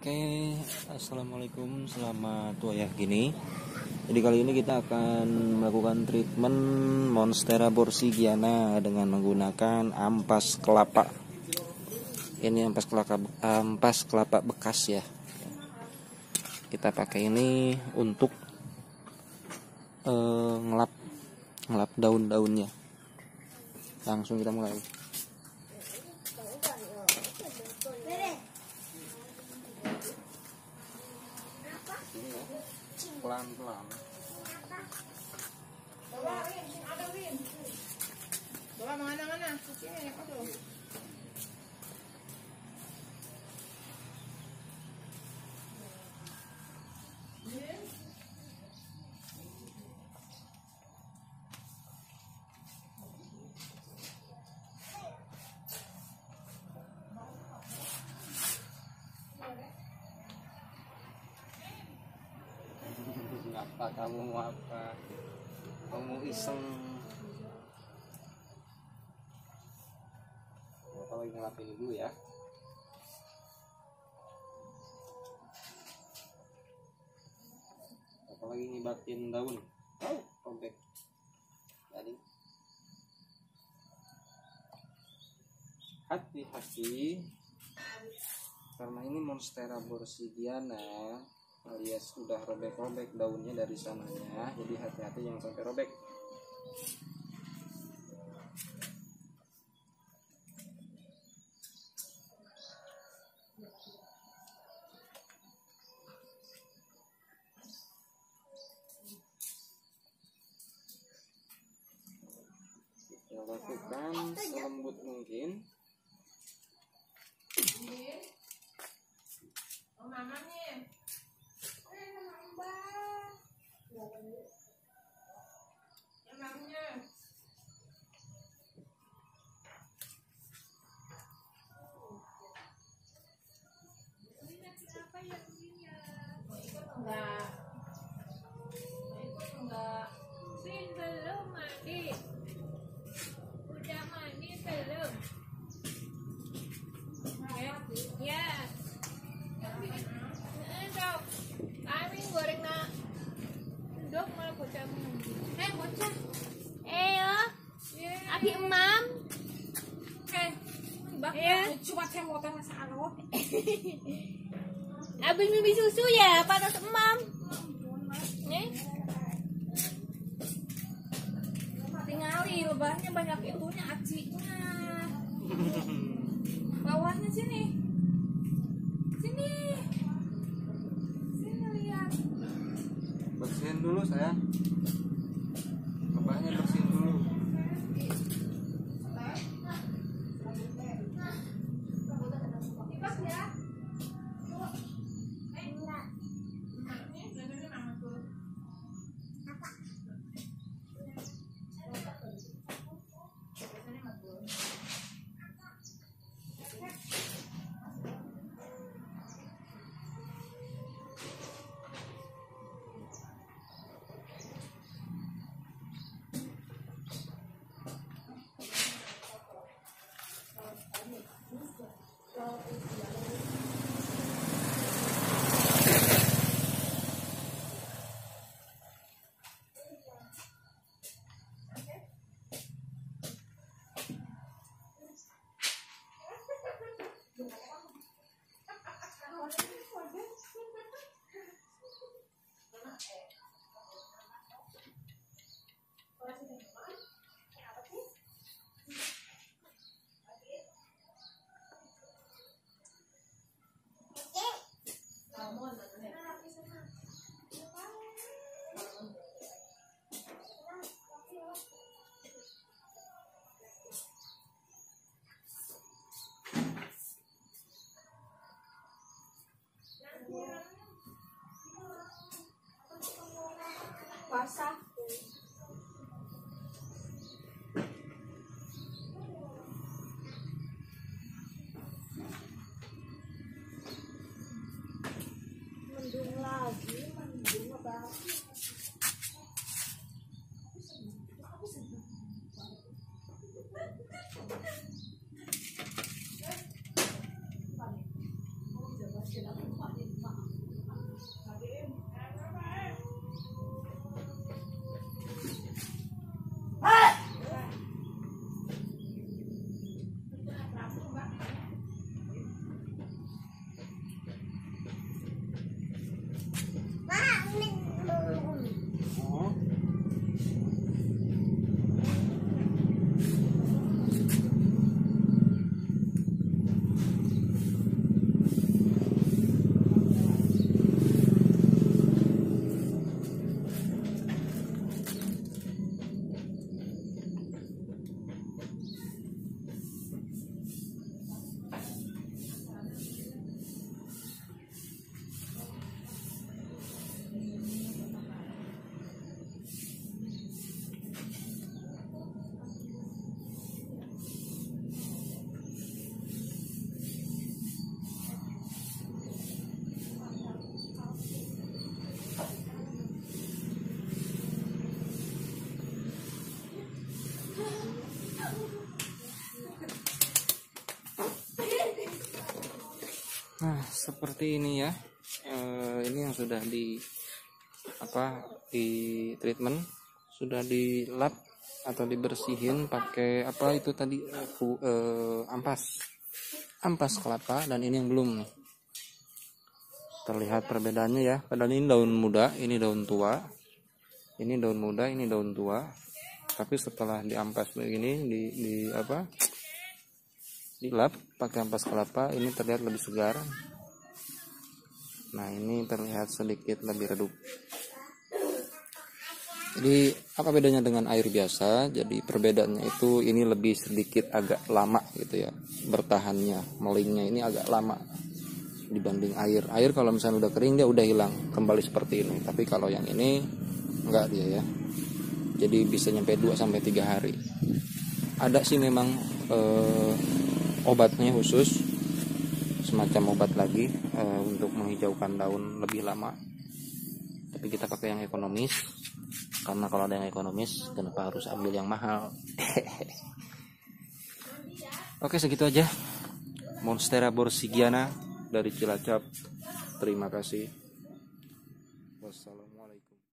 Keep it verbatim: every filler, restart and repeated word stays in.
Oke, assalamualaikum, selamat wayah gini. Jadi kali ini kita akan melakukan treatment Monstera borsigiana dengan menggunakan ampas kelapa. Ini ampas kelapa, ampas kelapa bekas ya. Kita pakai ini untuk uh, ngelap, ngelap daun-daunnya. Langsung kita mulai. Pelan-pelan. Bawa Rin, ada Rin. Bawa mana-mana, sini aduh. Apa kamu mau apa? Kamu iseng? Bapak lagi ngelap ini dulu ya. Bapak lagi ngibatin daun. Oh, robek. Jadi hati-hati karena ini Monstera borsigiana alias udah robek-robek daunnya dari sananya, jadi hati-hati jangan sampai robek. Kita lakukan selembut mungkin. Oh, mama nih. Emangnya apa ya punya? Mau ikut enggak? Mau ikut enggak? Bin belum mandi. Udah mandi belum? Ya, ya. Dok, kami goreng nak. Dok malah bocah mandi. Eh bocah. Eh yo. Abi emam. Eh. Bak. Coba saya mau tanya soal. Abis minum susu ya, panas emam. Nih. Tinggali lebahnya banyak itunya acinya. Bawahnya sini. Sini. Sini lihat. Bersihin dulu saya. Lebahnya bersihin dulu. Ibas ya. Basah. Mendung lagi, mendung apa? Kenapa Nah, seperti ini ya. E, ini yang sudah di apa di treatment, sudah dilap atau dibersihin pakai apa itu tadi uh, uh, ampas ampas kelapa, dan ini yang belum nih. Terlihat perbedaannya ya. Padahal ini daun muda, ini daun tua. Ini daun muda, ini daun tua. Tapi setelah diampas begini, di, di apa? dilap pakai ampas kelapa, ini terlihat lebih segar. Nah, ini terlihat sedikit lebih redup. Jadi apa bedanya dengan air biasa? Jadi perbedaannya itu ini lebih sedikit agak lama gitu ya, bertahannya, melingnya ini agak lama dibanding air. Air kalau misalnya udah kering dia udah hilang kembali seperti ini. Tapi kalau yang ini enggak dia ya. Jadi bisa nyampe dua sampai tiga hari. Ada sih memang eh, obatnya khusus, semacam obat lagi eh, untuk menghijaukan daun lebih lama. Tapi kita pakai yang ekonomis, karena kalau ada yang ekonomis kenapa harus ambil yang mahal. Oke, segitu aja Monstera borsigiana dari Cilacap. Terima kasih. Wassalam.